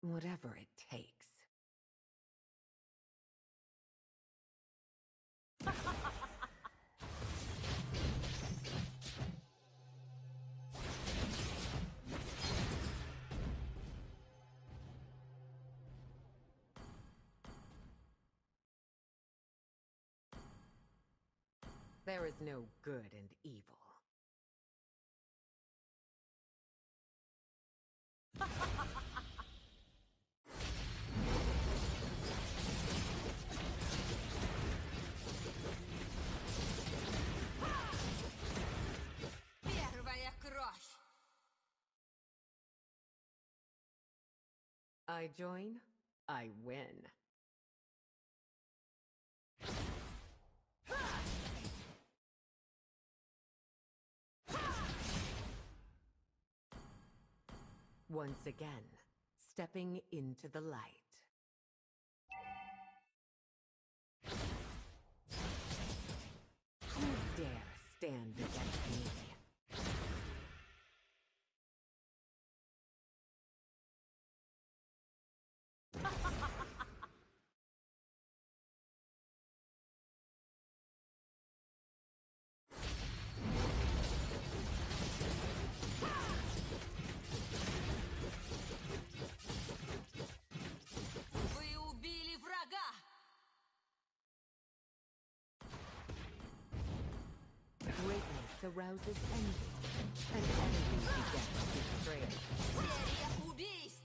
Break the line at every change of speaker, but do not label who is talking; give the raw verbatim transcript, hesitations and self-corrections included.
Whatever it takes. There is no good and evil.
Первая кровь.
I join, I win. Once again, stepping into the light. Who dare stand against me?
Вы убили врага.
Greatness arouses envy, and envy begets betrayal.
Серия убийств.